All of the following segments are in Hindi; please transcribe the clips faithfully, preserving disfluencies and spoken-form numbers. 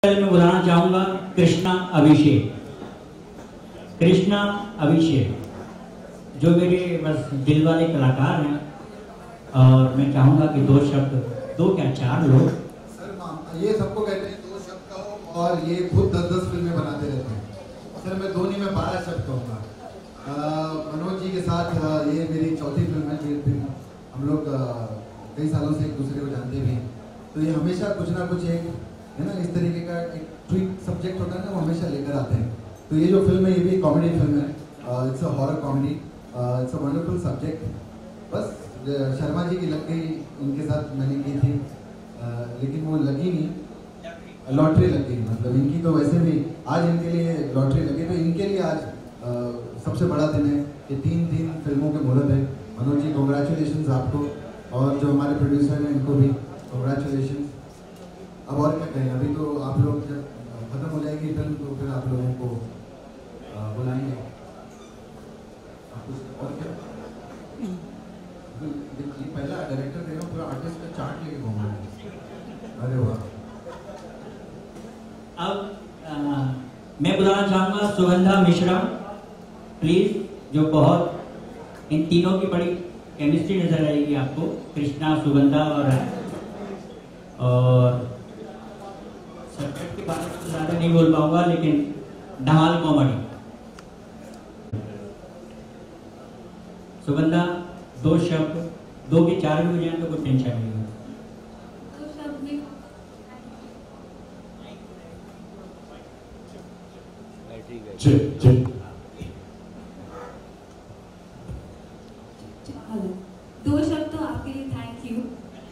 मैं बुलाना चाहूंगा कृष्णा अभिषेक। कृष्णा अभिषेक जो मेरे बस दिल वाले कलाकार हैं, और मैं चाहूंगा कि दो शब्द, दो क्या चार लोग। सर ये सबको कहते हैं दो शब्द कहो, और ये खुद दस दस फिल्में बनाते रहते हैं। सर मैं दो नहीं मैं बारह शब्द कहूँगा। मनोज जी के साथ ये मेरी चौथी फिल्म है। फिर हम लोग कई सालों से एक दूसरे को जानते भी हैं, तो ये हमेशा कुछ ना कुछ एक है ना इस तरीके का एक ट्विक सब्जेक्ट होता है ना, वो हमेशा लेकर आते हैं। तो ये जो फिल्म है ये भी कॉमेडी फिल्म है। It's a horror comedy, it's a wonderful subject. बस शर्मा जी की लग गई, इनके साथ मैंने की थी, uh, लेकिन वो लगी नहीं, लॉटरी लग गई। मतलब इनकी तो वैसे भी आज इनके लिए लॉटरी लगी, तो इनके लिए आज uh, सबसे बड़ा दिन है कि तीन तीन फिल्मों के मुहूर्त है। मनोज जी कॉन्ग्रेचुलेशन आपको, और जो हमारे प्रोड्यूसर हैं इनको भी कॉन्ग्रेचुलेशन। अब और क्या कहें, अभी तो आप लोग जब खत्म हो जाएगी फिल्म तो फिर आप लोगों को बुलाएंगे। और क्या ये पहला डायरेक्टर दे रहा हूँ, पूरा आर्टिस्ट का चार्ट लेके घूम रहे हैं। अरे वाह। अब आ, मैं बुलाना चाहूंगा सुगंधा मिश्रा प्लीज, जो बहुत इन तीनों की बड़ी केमिस्ट्री नजर आएगी आपको, कृष्णा, सुगंधा और और सब्जेक्ट के बारे में ज़्यादा नहीं बोल पाऊंगा, लेकिन धमाल कॉमेडी। सुगंधा दो शब्द, दो के चार भी हो जाए तो कोई टेंशन नहीं है। दो शब्द में जी जी दो शब्द तो आपके लिए thank you.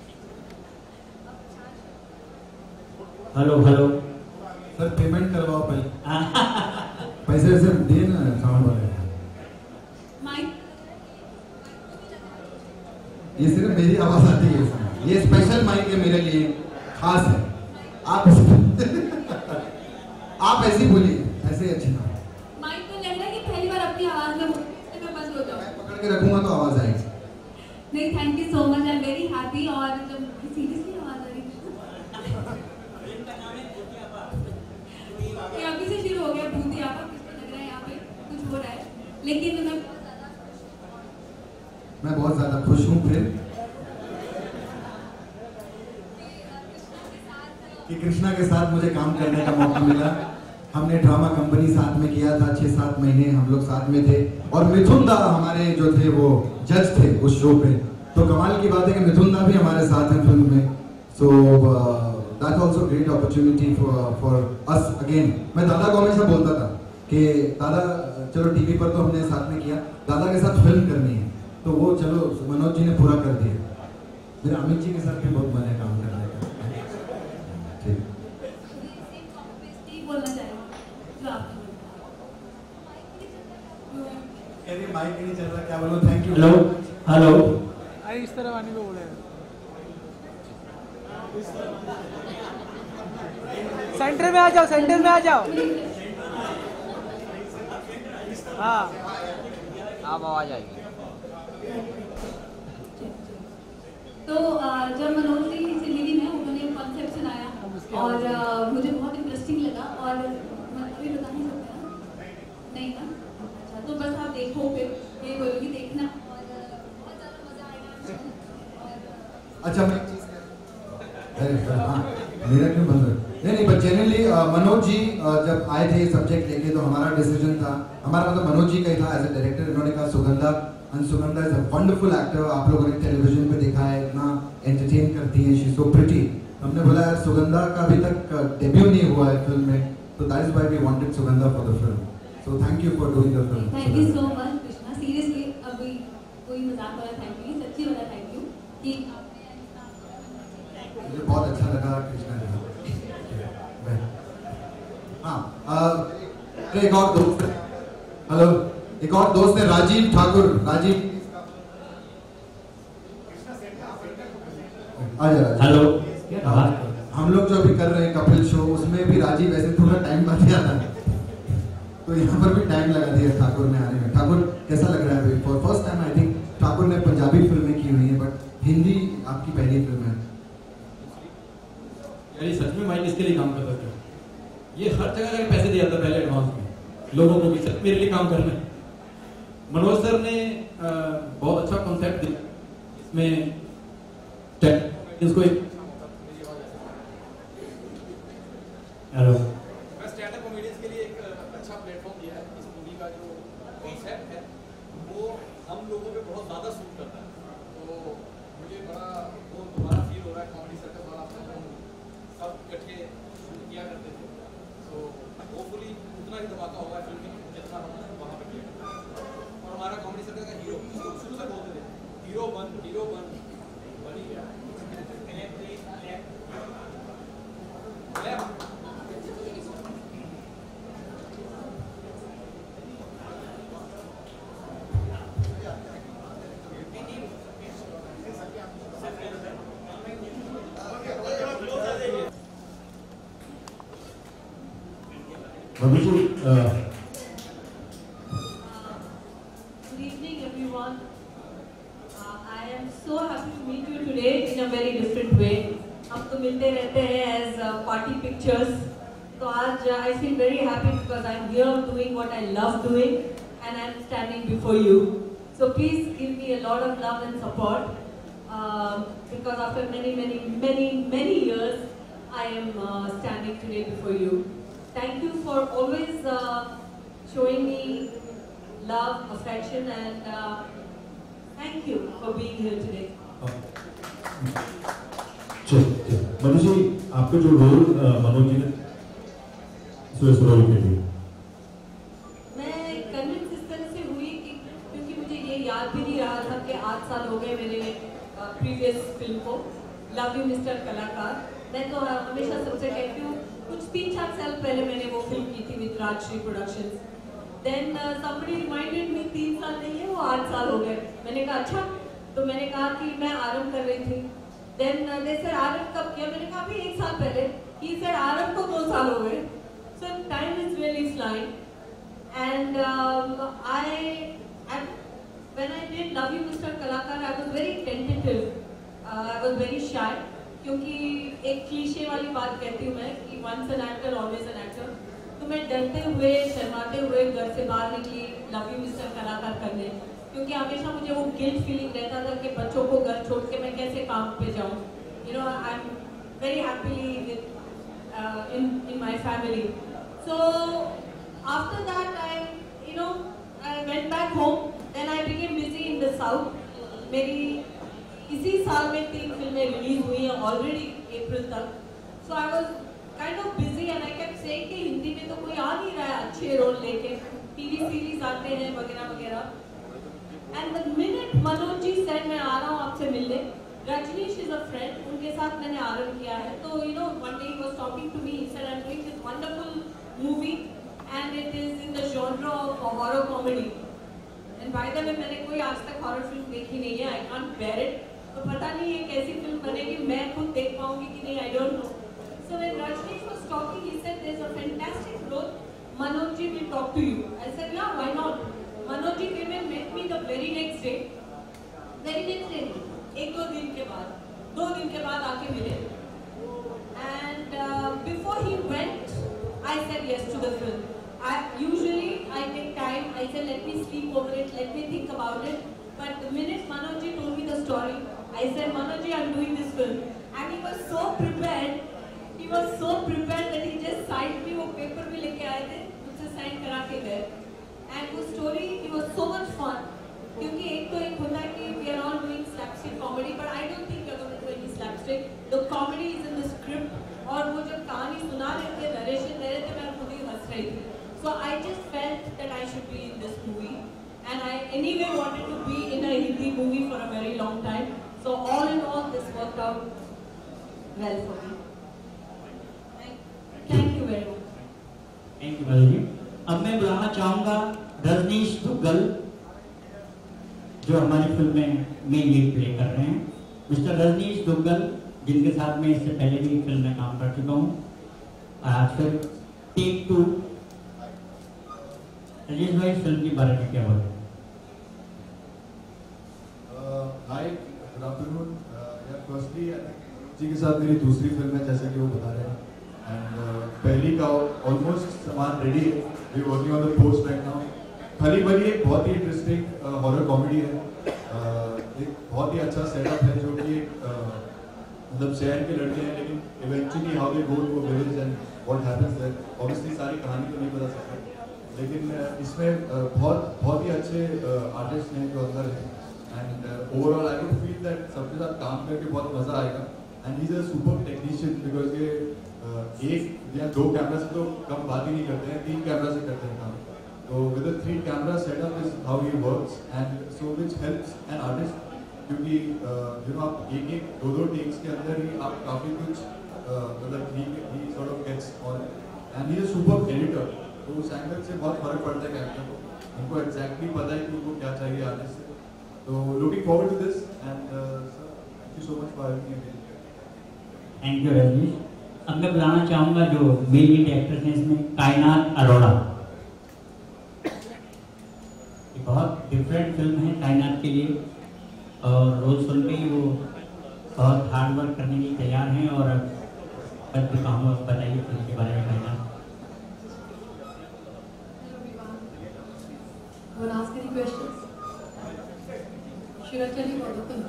Hello hello sir payment करवाओ पहले। पैसे वैसे दे ना साउंड वाले। माइक ये सिर्फ मेरी आवाज आती है इसमें। ये स्पेशल माइक है मेरे लिए, खास है। आप आप ऐसी बोलिए, ऐसे ही अच्छी ना। माइक को लग रहा है कि पहली बार अपनी आवाज में बोलते मैं बंद हो जाऊं। मैं पकड़ के रखूंगा तो आवाज आएगी। नहीं, thank you so much, I am very happy. और जब सीरियसली आवाज आ रही है अभी से शुरू हो गया भूती आपा, किसको लग रहा है यहाँ पे कुछ हो रहा है, लेकिन मैं मैं बहुत ज्यादा खुश हूँ फिर कि कृष्णा के साथ मुझे काम करने का मौका मिला। हमने ड्रामा कंपनी साथ में किया था, छह सात महीने हम लोग साथ में थे, और मिथुन दा हमारे जो थे वो जज थे उस शो पे। तो कमाल की बात है कि मिथुन दा भी हमारे साथ हैं फिल्म में। So that also great opportunity for for us again. मैं दादा को हमेशा बोलता था कि दादा चलो टीवी पर तो हमने साथ में किया, दादा के साथ फिल्म करनी है, तो वो चलो मनोज जी ने पूरा कर दिया। मेरे अमित जी के साथ भी बहुत मन है काम करने का। ठीक बोलना चाहेंगे माइक नहीं चल रहा, क्या बोलो? Thank you. हेलो हेलो अरे इस तरह आने को बोले, सेंटर में आ जाओ, सेंटर में आ जाओ। हाँ अब आवाज आएगी। तो जब मनोज जी से मिली मैं, उन्होंने कॉन्सेप्ट सुनाया और मुझे बहुत इंटरेस्टिंग लगा। और अभी बता नहीं सकते ना, नहीं ना? अच्छा, तो बस आप देखो, फिर ये बोलोगी देखना, और बहुत ज़्यादा मजा आएगा। अच्छा मैं अरे हाँ मेरा क्यों बंद है? नहीं नहीं, बट जेन्युइनली मनोज जी जब आए थे सब्जेक्ट लेके, तो हमारा डिसीजन था, हमारा मतलब मनोज जी का ही था एज ए डायरेक्टर। इन्होंने कहा Sugandha, and Sugandha is a wonderful actor, आप लोगों ने टेलीविजन पे देखा है, इतना एंटरटेन करती है, शी इज सो प्रिटी। हमने बोला यार सुगंधा का अभी तक डेब्यू नहीं हुआ है फिल्म में, तो that is why we wanted Sugandha for the film. So thank you for doing the film. Thank you so much Krishna, seriously अभी कोई मजाक वाला थैंक यू, सच्ची वाला थैंक यू कि मुझे बहुत अच्छा लगा कृष्णा जी। हाँ एक और दोस्त, हेलो, एक और दोस्त है राजीव ठाकुर। राजीव आ जा। हेलो। हम लोग जो अभी कर रहे हैं कपिल शो, उसमें भी राजीव ऐसे थोड़ा टाइम बाद ही आता है, तो यहाँ पर भी टाइम लगा दिया ठाकुर ने आने में। ठाकुर कैसा लग रहा है अभी? For first time I think Thakur ने पंजाबी फिल्में की हुई हैं, बट हिंदी आपकी पहली फिल्म है। यानी सच में माइक इसके लिए काम करता था। ये हर जगह जाके पैसे दिया था पहले एडवांस में लोगों को भी, सर मेरे लिए काम करना है। मनोज सर ने आ, बहुत अच्छा कॉन्सेप्ट दिया इसमें इसको एक हेलो मैं स्टैंड अप कॉमेडियंस के लिए एक अच्छा प्लेटफॉर्म दिया है। इस मूवी का जो कॉन्सेप्ट है वो हम लोगों पे बहुत ज़्यादा सूट करता है, तो मुझे बड़ा वो दोबारा फील हो रहा है कॉमेडी सर्कल वाला अपना जो सब इकट्ठे शूट किया करते थे, तो होपफुली उतना ही धमाका होगा फिल्म में जितना हम वहाँ पे किया करते थे। और हमारा कॉमेडी सर्कल का हीरो इसको शुरू से बोलते थे हीरो वन हीरो वन बन ही गया। मनु जी Good evening, everyone. Uh, I am so happy to meet you today in a very different way. हम तो मिलते रहते हैं as uh, party pictures. तो आज uh, I feel very happy because I'm here doing what I love doing and I'm standing before you. So please give me a lot of love and support um, because after many, many, many, many years, I am uh, standing today before you. Thank you for always uh, showing me love, affection, and uh, thank you for being here today. Manu जी आपका जो रोल मनोज जी ने सुरेश रोल के लिए मैं कन्विंस इस तरह से हुई कि क्योंकि मुझे ये याद भी नहीं रहा था कि आठ साल हो गए मेरे प्रीवियस फिल्म को लव यू मिस्टर कलाकार। मैं तो हमेशा सबसे कहती हूँ कुछ तीन चार साल पहले मैंने वो फिल्म की थी with Rajshri productions. Then somebody reminded me तीन साल नहीं है वो आठ साल हो गए। मैंने कहा अच्छा, तो मैंने कहा कि मैं आरंभ कर रही थी। देन दे सेड आरंभ कब किया? मैंने कहा अभी एक साल पहले। ही सेड आरंभ को दो साल हो गए। So time is really flying and I when I did love you mister Kalakar I was very tentative, I was very shy, क्योंकि एक क्लीशे वाली बात कहती हूँ मैं कि once an actor always an actor. तो मैं डरते हुए शर्माते हुए घर से बाहर निकली लव यू मिस्टर कलाकार करने, क्योंकि हमेशा मुझे वो गिल्ट फीलिंग रहता था कि बच्चों को घर छोड़ के मैं कैसे काम पे जाऊँ। You know I am very happily with in in my family. So after that I you know I went back home, then I became busy in the south. मेरी इसी साल में तीन फिल्में रिलीज हुई हैं ऑलरेडी अप्रैल तक। So I was kind of busy and I kept saying कि हिंदी में तो कोई आ नहीं रहा है अच्छे रोल लेके, टीवी सीरीज आते हैं वगैरह वगैरह। And the minute Manoj ji said मैं आ रहा हूँ आपसे मिलने, रजनीश इज अ फ्रेंड, उनके साथ मैंने आरंभ किया है। तो you know one day he was talking to me, he said I am doing this wonderful movie and it is in the genre of horror comedy. And by the way मैंने कोई आज तक हॉरर फिल्म देखी नहीं है, आई कांट बेयर इट। तो पता नहीं है कैसी फिल्म बनेगी, मैं खुद देख पाऊंगी कि नहीं, I don't know. So when Rajneesh was talking he said there is a fantastic role, Manoj ji will talk to you. I said yeah why not. Manoj ji came and met me the very next day, very next day एक दो दिन के बाद, दो दिन के बाद आके मिले। And before he went I said yes to the film. I usually I take time, I say let me sleep over it, let me think about it. But the minute Manoj ji told me the story, I said Manoj ji, I'm doing this film, and he was so prepared. He was so prepared that he just signed me वो paper भी लेके आए थे, मुझसे sign करा के गए। And वो story it was so much fun, क्योंकि एक तो एक होता है कि we are all doing slapstick comedy, but I don't think we are going to do any slapstick. The comedy is in the script. और वो जब कहानी सुना रहे थे, narration दे रहे थे, मैं खुद ही हंस रही थी। So I just felt that I should be in this movie, and I anyway wanted to be in a Hindi movie for a very long time. So all in all, this worked out well for me. Thank, thank you very much. Thank you Madhu ji. अब मैं बुलाना चाहूँगा रजनीश दुग्गल, जो हमारी फिल्म में मेन लीड प्ले कर रहे हैं। मिस्टर रजनीश दुग्गल, जिनके साथ मैं इससे पहले भी फिल्म में काम कर चुका हूँ। आज फिर टेक टू। रजनीश भाई, फिल्म के बारे में क्या बोलें? Hi, good afternoon. यार फर्स्टली जी के साथ मेरी दूसरी फिल्म है, जैसे कि वो बता रहे हैं। एंड पहली का ऑलमोस्ट सामान रेडी है, we working on the post right now. Khali Bali एक बहुत ही इंटरेस्टिंग हॉरर कॉमेडी है, uh, एक बहुत ही अच्छा सेटअप है जो कि uh, मतलब शहर के लड़के हैं लेकिन eventually how they go to a village and what happens there. Obviously सारी कहानी तो नहीं बता सकते, लेकिन इसमें बहुत बहुत ही अच्छे आर्टिस्ट हैं जो अंदर हैं and overall I would feel that सबके साथ काम करके बहुत मज़ा आएगा। And he is a super technician because ये uh, एक या दो कैमरा से तो कम बात ही नहीं करते हैं, तीन कैमरा से करते हैं काम। तो with a three camera setup is how he works and so which helps an artist, क्योंकि यू नो आप एक एक दो दो टेक्स के अंदर ही आप काफ़ी कुछ मतलब he he sort of gets on and he is super editor. तो उस एंगल से बहुत फर्क पड़ता है कैरेक्टर को, उनको एग्जैक्टली पता है कि उनको क्या चाहिए आर्टिस्ट से। तो looking forward to this and sir thank you so much for having me. Thank you Rajneesh. अब मैं बुलाना चाहूँगा जो मेन लीड एक्टर्स हैं इसमें, कायनात अरोड़ा। ये बहुत डिफरेंट फिल्म है कायनात के लिए और रोज सुनते ही वो बहुत हार्ड वर्क करने के लिए तैयार हैं। और बस भी कहूँगा बताइए फिल्म के बारे में कायनात। Will ask any questions? Should I tell you about the film?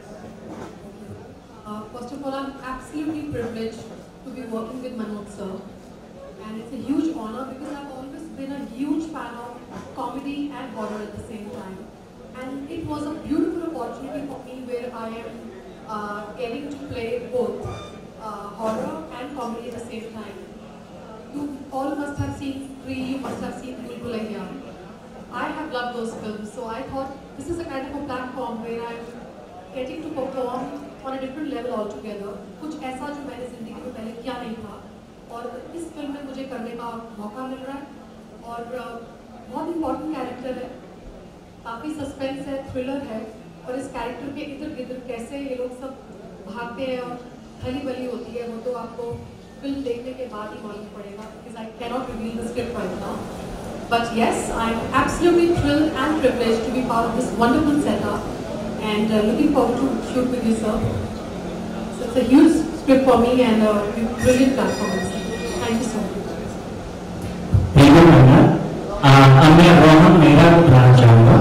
Uh, first of all, I'm absolutely privileged to be working with Manoj sir, and it's a huge honor because I've always been a huge fan of comedy and horror at the same time. And it was a beautiful opportunity for me where I am uh, getting to play both uh, horror and comedy at the same time. You all must have seen Free, you must have seen Bhul Bhulaiya. I have loved those films, so I thought this is a kind of a platform where I'm getting to perform on a different level altogether. कुछ ऐसा जो मैंने जिंदगी में पहले किया नहीं था और इस फिल्म में मुझे करने का मौका मिल रहा है। और बहुत इम्पोर्टेंट कैरेक्टर है, काफ़ी सस्पेंस है, थ्रिलर है और इस कैरेक्टर के इधर गिधर कैसे ये लोग सब भागते हैं और खली बली होती है वो तो आपको फिल्म देखने के बाद ही मालूम पड़ेगा, because I cannot reveal the script right now. But yes, I'm absolutely thrilled and privileged to be part of this wonderful setup and uh, looking forward to shoot with you, sir. So it's a huge script for me and a brilliant performance. Thank you so much. Thank you madam. अब मैं रोहन मेहरा को बुलाना चाहूँगा।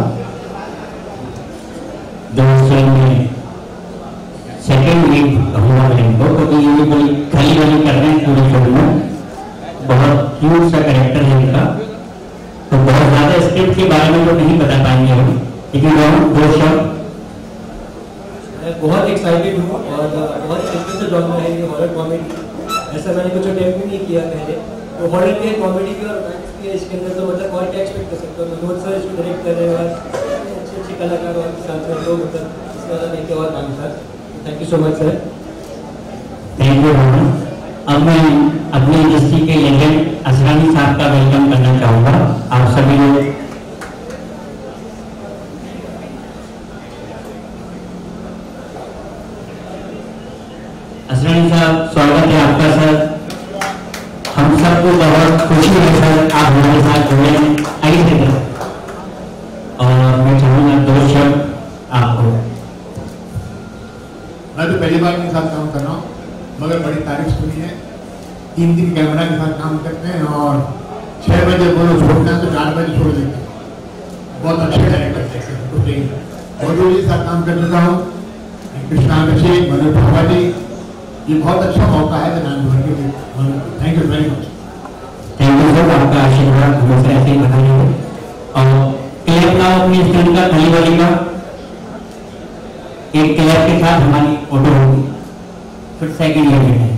दो फिल्म में सेकेंड लीड हुआ इनको, क्योंकि ये बड़ी खली बली कर रहे हैं पूरी फिल्म में, बहुत ह्यूज सा कैरेक्टर है इनका, तो बहुत ज़्यादा स्क्रिप्ट के बारे में तो नहीं बता पाएंगे हम, लेकिन रोहन दो शब्द। मैं बहुत एक्साइटेड हूँ और बहुत इंटरेस्टेड जॉनर है ये हॉरर कॉमेडी। ऐसा मैंने कुछ अटेम्प्ट भी नहीं किया पहले, तो हॉरर के कॉमेडी के और रोमांस के इसके अंदर तो मतलब और क्या एक्सपेक्ट कर सकते हो। मनोज सर इसको डायरेक्ट कर रहे हैं और अच्छे अच्छे कलाकार और के साथ साथ लोग मतलब इससे ज़्यादा नहीं और काम था। Thank you so much sir. Thank you Rohan. अब मैं अपनी इंडस्ट्री के लेजेंड असरानी साहब का वेलकम करना चाहूँगा। आप सभी लोग असरानी साहब, स्वागत है आपका सर। हम सबको बहुत खुशी है सर आप हमारे साथ जुड़े हैं। आइए सर, और मैं चाहूँगा दो शब्द आपको। मैं तो पहली बार इनके साथ काम कर रहा हूँ, मगर बड़ी तारीफ सुनी है। तीन दिन कैमरा के साथ काम करते हैं और छः बजे बोलो छोड़ना है तो चार बजे छोड़ देते हैं। बहुत अच्छे डायरेक्टर हैं। मधु जी साथ काम कर चुका हूँ, कृष्णा अभिषेक, मनोज भावा जी, ये बहुत अच्छा मौका है बनाने के लिए। Thank you very much. Thank you sir, आपका आशीर्वाद हमेशा ऐसे ही बना रहे। और क्लियर ना अपनी फिल्म का खली बली का एक क्लियर के साथ हमारी फोटो होगी, फिर सेकेंड ईयर में।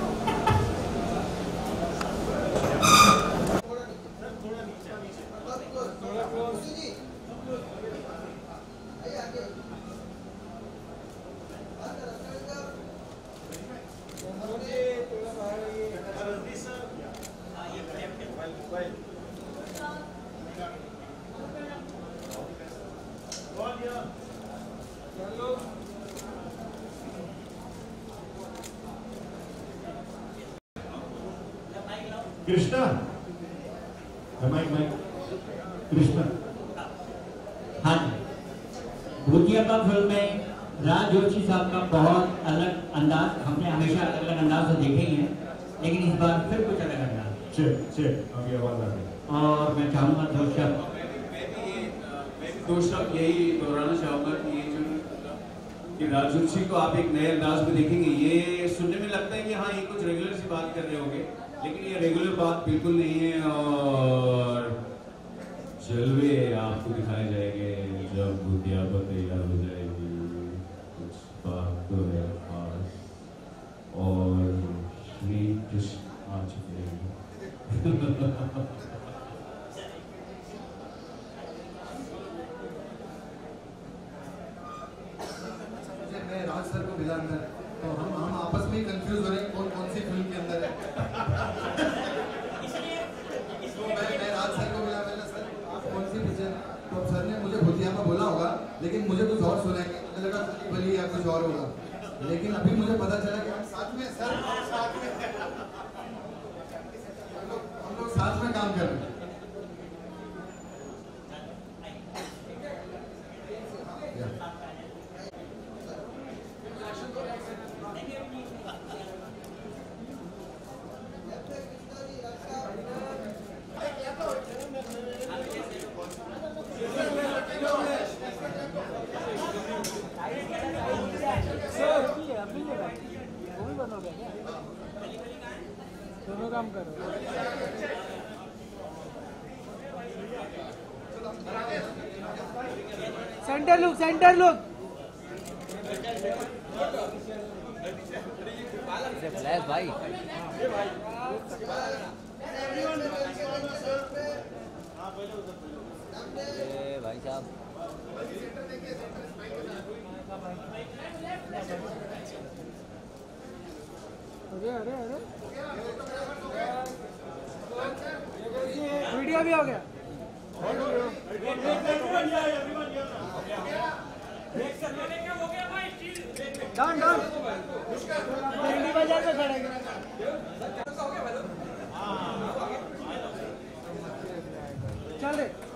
Krishna, mic mic Krishna. हाँ जी, भूतिया का फिल्म में राज जोशी साहब का बहुत अलग अंदाज, हमने हमेशा अलग अलग अंदाज से देखे ही हैं, लेकिन इस बार फिर कुछ अलग अंदाज। चेक चेक अभी आवाज आ रही है। और मैं चाहूँगा दो शब्द मैं भी ये मैं भी दो शब्द यही दोहराना चाहूँगा कि ये जो कि राजवंशी को आप एक नए अंदाज में देखेंगे। ये सुनने में लगता है कि हाँ ये कुछ रेगुलर सी बात कर रहे होंगे, लेकिन ये रेगुलर बात बिल्कुल नहीं है। और जलवे आपको दिखाए जाएंगे जब बुद्धियाबा तैयार हो जाएगी। कुछ बात तो है खास और श्री कृष्ण आ चुके हैं। मैं राज सर को मिला अंदर, तो हम हम आपस में ही कंफ्यूज हो रहे हैं कौन कौन सी फिल्म के अंदर है। तो मैं मैं राज सर को मिला, मैंने सर आप कौन सी पिक्चर, तो सर ने मुझे भूतियामा बोला होगा, लेकिन मुझे कुछ और सुनाएंगे, मुझे लगा खली बली या कुछ और होगा, लेकिन अभी मुझे पता चला कि हम साथ में सर साथ में हम लोग हम लोग साथ में काम कर रहे हैं। दोनों काम करो। Centre look, centre look. Flash भाई। ए भाई साहब। अरे अरे अरे वीडियो भी हो गया। डाउन डाउन दिल्ली बाजार में खड़े चल रहे।